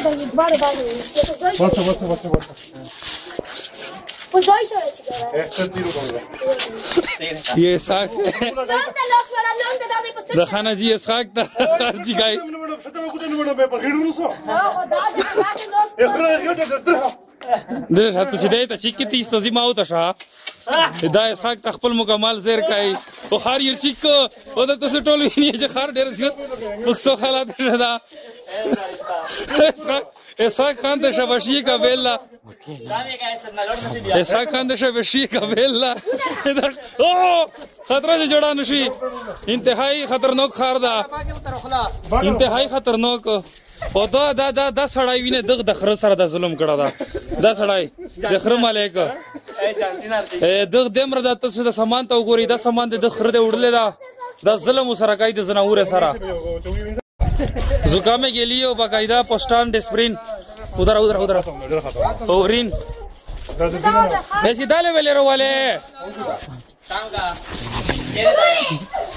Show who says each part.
Speaker 1: ये साग रखाना जी ये साग जी गाय ده حتى شديت أشيك تيست زي ما هو تشا ده ساق تخبل مكمل زير كاي وخار يرتشيكو وده تسوتولو يني جخار درسيت بكسو خالات شدا ساق خان تشا بشي كابيلا ساق خان تشا بشي كابيلا اوه خطرة جوڑا نشي انتهائی خطرناک خار ده انتهائی خطرناک او دا سړی وینه دغه د خره سره د ظلم کړه دا سړی د خره مالک دغه دمر د تاسو د سامان ته وګوري دا سامان د خره د وړلې دا ظلم سره کوي د زناور سره زکامه ګلیو باقاعده پوسټان ډسپرین उधर ओरिन ऐसी डाले वेले रो वाले